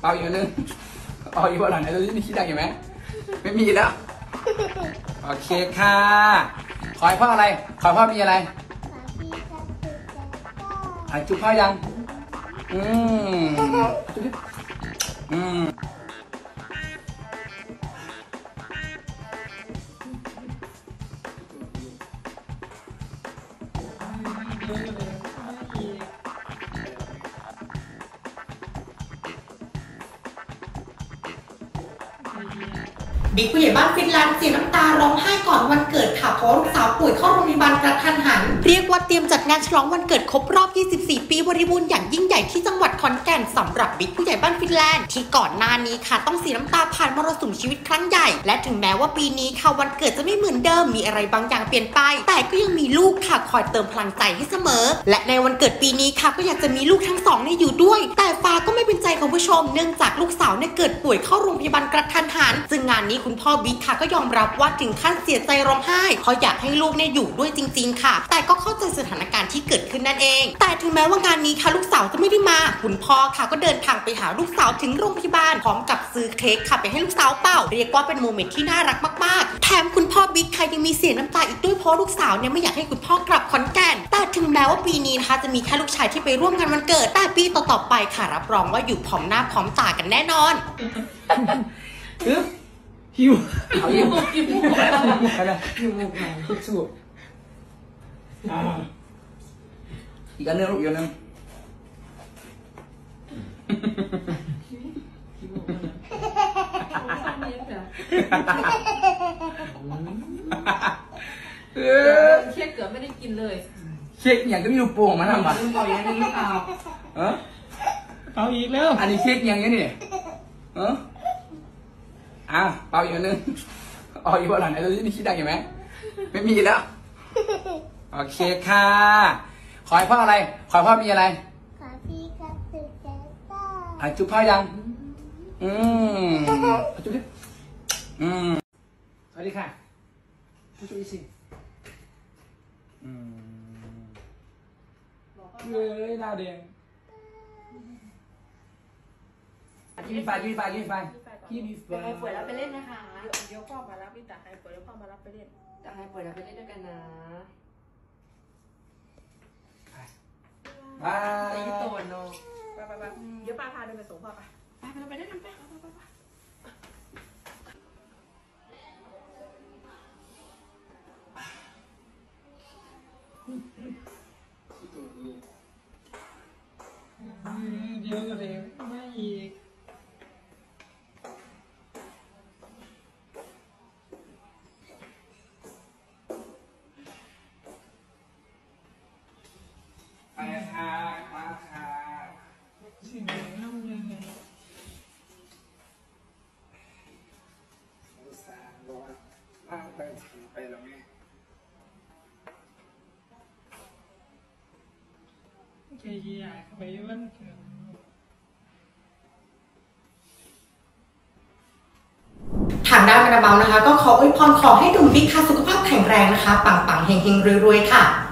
เอาอีกนึงเอาอีกวันหลังไหนดูที่มีคิดได้อยู่ไหมไม่มีแล้วโอเคค่ะขอให้พ่ออะไรขอให้พ่อมีอะไรจุ๊บพ่อยังบิ๊กผู้ใหญ่บ้านฟินแลนด์เสียน้ำตาร้องไห้ก่อนวันเกิดค่ะเพราะลูกสาวป่วยเข้าโรงพยาบาลกระทันหันเรียกว่าเตรียมจัดงานฉลองวันเกิดครบรอบ 24 ปีบริบูรณ์อย่างยิ่งใหญ่ที่จังหวัดขอนแก่นสำหรับบิ๊กผู้ใหญ่บ้านฟินแลนด์ที่ก่อนหน้านี้ค่ะต้องเสียน้ำตาผ่านมรสุมชีวิตครั้งใหญ่และถึงแม้ว่าปีนี้ค่ะวันเกิดจะไม่เหมือนเดิมมีอะไรบางอย่างเปลี่ยนไปแต่ก็ยังมีลูกค่ะคอยเติมพลังใจให้เสมอและในวันเกิดปีนี้ค่ะก็อยากจะมีลูกทั้งสองอยู่ด้วยแต่ฟ้าก็ไม่เป็นใจของผู้ชมเนื่องจากลูกสาวเกิดป่วยเข้าโรงพยาบาลกระทันหันซึ่งงานนี้คุณพ่อบิ๊กค่ะก็ยอมรับว่าถึงขั้นเสียใจร้องไห้เพราะอยากให้ลูกอยู่ด้วยจริงๆค่ะแต่ก็เข้าใจสถานการณ์ที่เกิดขึ้นนั่นเองแต่ถึงแม้ว่างานนี้ค่ะลูกสาวจะไม่ได้มาคุณพ่อค่ะก็เดินทางไปหาลูกสาวถึงโรงพยาบาลพร้อมกับซื้อเค้กค่ะไปให้ลูกสาวเป่าเรียกว่าเป็นโมเมนต์ที่น่ารักมากๆแถมคุณพ่อบิ๊กค่ะยังมีเสียน้ำตาอีกด้วยเพราะลูกสาวไม่อยากให้คุณพ่อกลับขอนแก่นแต่ถึงแม้ว่าปีนี้นะคะจะมีแค่ลูกชายที่ไปร่วมงานวันเกิดแต่ปีต่อๆไปค่ะรับรองว่าอยู่พร้อมหน้าพร้อมตากันแน่นอนหิวเอาหิวอะไรหิวมุกไหนสู้อีกอันนึงลูกอีกอันนึงเค้กเกือบไม่ได้กินเลยเค้กอย่างก็มีลูกโป่งมาทำบ้าเอาอย่างนี้ลูกเอาเอาอีกแล้วอันนี้เค้กอย่างนี้นี่เอาอีกอันนึงเอาอีกวันหลังไหนดูที่มีคิดได้อยู่ไหมไม่มีแล้วโอเคค่ะขอให้พ่ออะไรขอให้พ่อมีอะไรขอพี่กับสุดใจต้าจุ๊บพ่อยังจุ๊บดิสวัสดีค่ะจุ๊บสิเลยดาวแดงกินไฟกินไฟกินไฟกินไฟใครป่วยแล้วไปเล่นนะคะเดี๋ยวพ่อมารับพี่ตาใครป่วยแล้วพ่อมารับไปเล่นตาใครป่วยแล้วไปเล่นด้วยกันนะบายตีโตนเนาะไปเดี๋ยวป้าพาเดินไปส่งพ่อไปเล่นกันไปเดี๋ยวก็เลยไม่อีกไปค่ะมาค่ะสิ่งไหนน้ำยังไงอุตส่าห์บอกว่าไปถึงไปแล้วไงแค่อยากไปวันเกิดทางด้านคาราบาวนะคะก็ขออวยพรขอให้หนุ่มบิ๊กค่ะสุขภาพแข็งแรงนะคะปังๆเฮงๆรวยๆค่ะ